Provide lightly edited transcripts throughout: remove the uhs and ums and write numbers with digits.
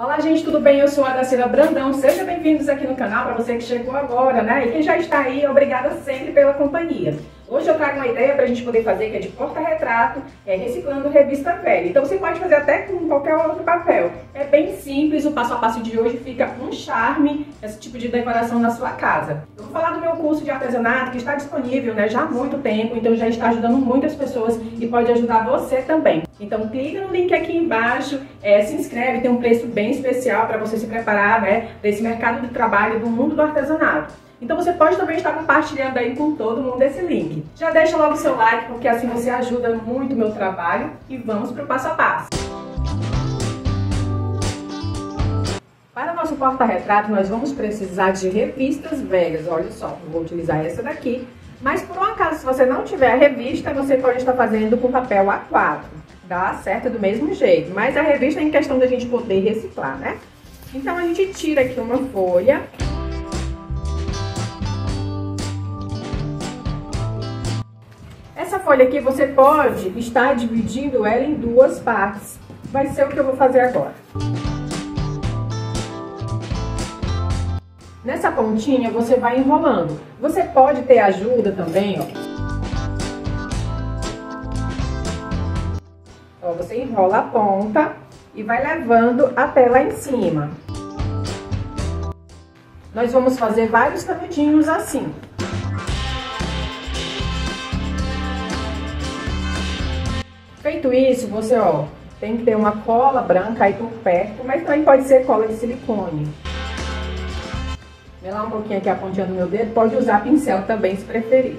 Olá gente, tudo bem? Eu sou a Dacila Brandão, sejam bem-vindos aqui no canal, para você que chegou agora, né? E quem já está aí, obrigada sempre pela companhia. Hoje eu trago uma ideia para a gente poder fazer, que é de porta-retrato, reciclando revista velha. Então você pode fazer até com qualquer outro papel. É bem simples, o passo a passo de hoje fica um charme, esse tipo de decoração na sua casa. Eu vou falar do meu curso de artesanato, que está disponível, né, já há muito tempo, então já está ajudando muitas pessoas e pode ajudar você também. Então clica no link aqui embaixo, se inscreve, tem um preço bem especial para você se preparar, né, para esse mercado de trabalho do mundo do artesanato. Então você pode também estar compartilhando aí com todo mundo esse link. Já deixa logo o seu like, porque assim você ajuda muito o meu trabalho. E vamos para o passo a passo. Para o nosso porta-retrato, nós vamos precisar de revistas velhas. Olha só, eu vou utilizar essa daqui. Mas por um acaso, se você não tiver a revista, você pode estar fazendo com papel A4. Dá certo do mesmo jeito. Mas a revista é em questão da gente poder reciclar, né? Então a gente tira aqui uma folha. Essa folha aqui você pode estar dividindo ela em duas partes. Vai ser o que eu vou fazer agora. Nessa pontinha você vai enrolando. Você pode ter ajuda também, ó. Você enrola a ponta e vai levando até lá em cima. Nós vamos fazer vários canudinhos assim. Feito isso, você, tem que ter uma cola branca aí por perto, mas também pode ser cola de silicone. Melar um pouquinho aqui a pontinha do meu dedo, pode usar pincel também, se preferir.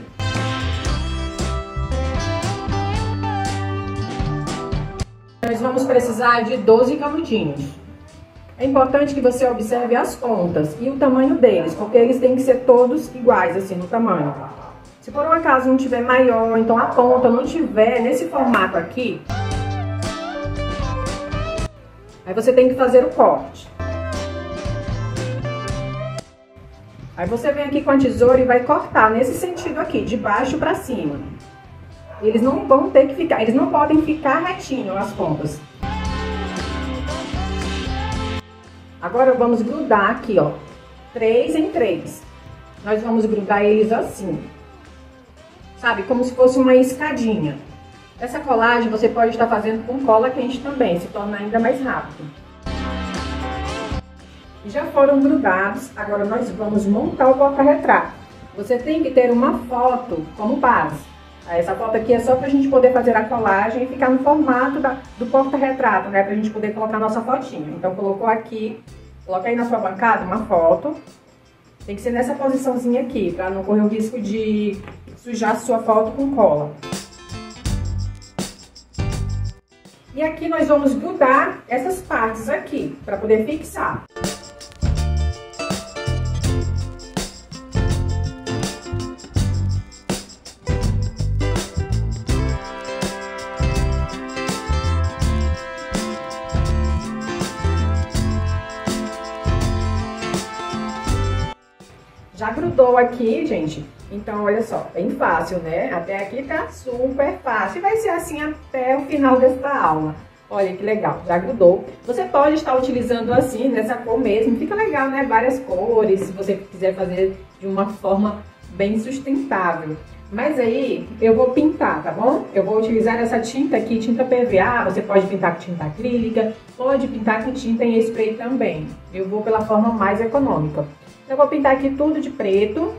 Nós vamos precisar de 12 canudinhos. É importante que você observe as pontas e o tamanho deles, porque eles têm que ser todos iguais, assim, no tamanho. Se por um acaso não tiver maior, então a ponta não tiver nesse formato aqui, aí você tem que fazer o corte. Aí você vem aqui com a tesoura e vai cortar nesse sentido aqui, de baixo para cima. Eles não vão ter que ficar, eles não podem ficar retinho as pontas. Agora vamos grudar aqui, 3 em 3. Nós vamos grudar eles assim. Sabe, como se fosse uma escadinha. Essa colagem você pode estar fazendo com cola quente também, se torna ainda mais rápido. Já foram grudados, agora nós vamos montar o porta-retrato. Você tem que ter uma foto como base. Essa foto aqui é só pra gente poder fazer a colagem e ficar no formato do porta-retrato, né? Pra gente poder colocar a nossa fotinha. Então colocou aqui, coloca aí na sua bancada uma foto. Tem que ser nessa posiçãozinha aqui, pra não correr o risco de sujar a sua foto com cola. E aqui nós vamos grudar essas partes aqui, para poder fixar. Já grudou aqui, gente? Então, olha só, bem fácil, né? Até aqui tá super fácil. E vai ser assim até o final desta aula. Olha que legal, já grudou. Você pode estar utilizando assim, nessa cor mesmo. Fica legal, né? Várias cores, se você quiser fazer de uma forma bem sustentável. Mas aí, eu vou pintar, tá bom? Eu vou utilizar essa tinta aqui, tinta PVA. Você pode pintar com tinta acrílica, pode pintar com tinta em spray também. Eu vou pela forma mais econômica. Eu vou pintar aqui tudo de preto.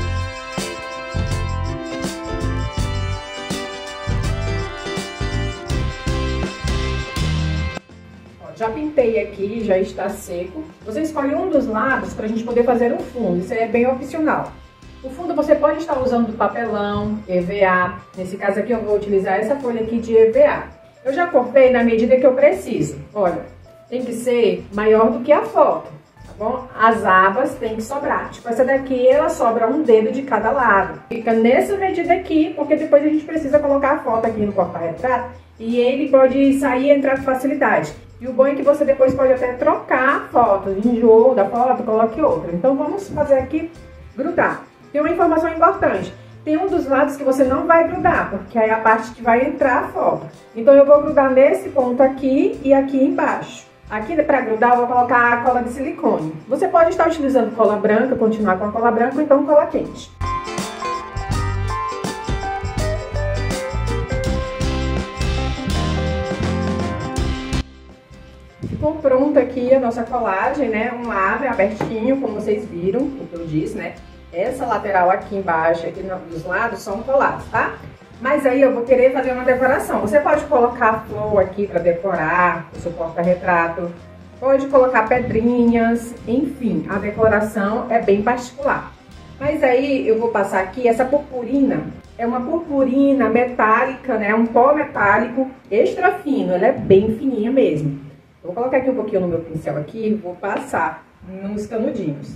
Já pintei aqui, já está seco. Você escolhe um dos lados para a gente poder fazer um fundo, isso é bem opcional. O fundo você pode estar usando papelão, EVA. Nesse caso aqui eu vou utilizar essa folha aqui de EVA. Eu já cortei na medida que eu preciso. Olha, tem que ser maior do que a foto, tá bom? As abas tem que sobrar. Tipo, essa daqui ela sobra um dedo de cada lado. Fica nessa medida aqui, porque depois a gente precisa colocar a foto aqui no porta-retrato e ele pode sair e entrar com facilidade. E o bom é que você depois pode até trocar a foto, enjoou da foto, coloque outra. Então vamos fazer aqui grudar. Tem uma informação importante. Tem um dos lados que você não vai grudar, porque aí é a parte que vai entrar a foto. Então eu vou grudar nesse ponto aqui e aqui embaixo. Aqui para grudar eu vou colocar a cola de silicone. Você pode estar utilizando cola branca, continuar com a cola branca ou então cola quente. Ficou pronta aqui a nossa colagem, né? Um lado é abertinho, como vocês viram, o que eu disse, né? Essa lateral aqui embaixo, aqui dos lados, são colados, tá? Mas aí eu vou querer fazer uma decoração. Você pode colocar flor aqui para decorar o seu porta-retrato. Pode colocar pedrinhas, enfim, a decoração é bem particular. Mas aí eu vou passar aqui essa purpurina. É uma purpurina metálica, né? Um pó metálico extra fino, ela é bem fininha mesmo. Vou colocar aqui um pouquinho no meu pincel aqui e vou passar nos canudinhos.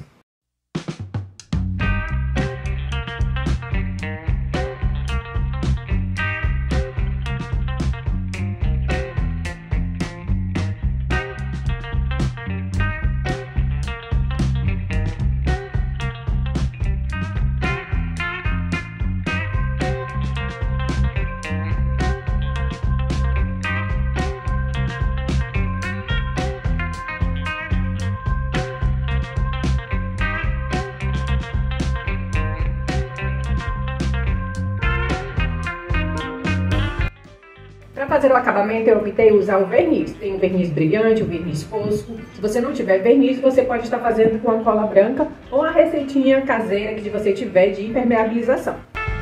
Para fazer o acabamento eu optei usar o verniz. Tem o verniz brilhante, o verniz fosco. Se você não tiver verniz, você pode estar fazendo com a cola branca ou a receitinha caseira que você tiver de impermeabilização.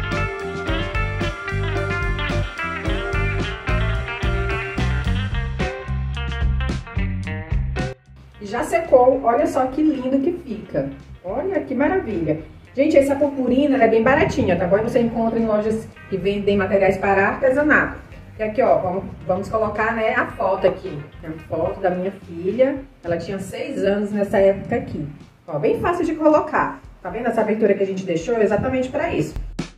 Já secou, olha só que lindo que fica. Olha que maravilha. Gente, essa purpurina ela é bem baratinha, tá bom? Você encontra em lojas que vendem materiais para artesanato. E aqui, ó, vamos colocar, né, a foto aqui. É a foto da minha filha. Ela tinha 6 anos nessa época aqui. Ó, bem fácil de colocar. Tá vendo essa abertura que a gente deixou? Exatamente para isso.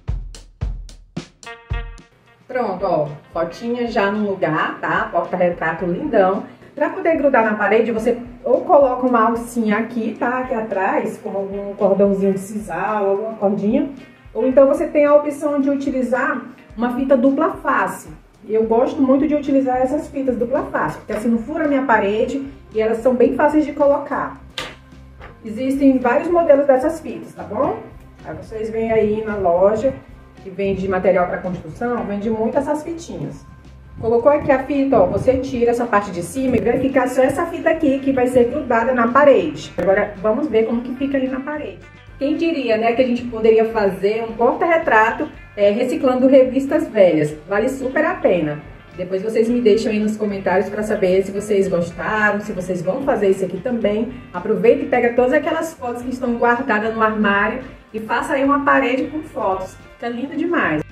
Pronto, ó, fotinha já no lugar, tá? Porta-retrato lindão. Para poder grudar na parede, você ou coloca uma alcinha aqui, tá? Aqui atrás, com algum cordãozinho de sisal, alguma cordinha. Ou então você tem a opção de utilizar uma fita dupla face. Eu gosto muito de utilizar essas fitas dupla face, porque assim não fura a minha parede e elas são bem fáceis de colocar. Existem vários modelos dessas fitas, tá bom? Aí vocês vêm aí na loja que vende material para construção, vende muito essas fitinhas. Colocou aqui a fita, ó, você tira essa parte de cima e vai ficar só essa fita aqui que vai ser grudada na parede. Agora vamos ver como que fica ali na parede. Quem diria, né, que a gente poderia fazer um porta-retrato reciclando revistas velhas. Vale super a pena. Depois vocês me deixam aí nos comentários para saber se vocês gostaram, se vocês vão fazer isso aqui também. Aproveita e pega todas aquelas fotos que estão guardadas no armário e faça aí uma parede com fotos. Fica lindo demais.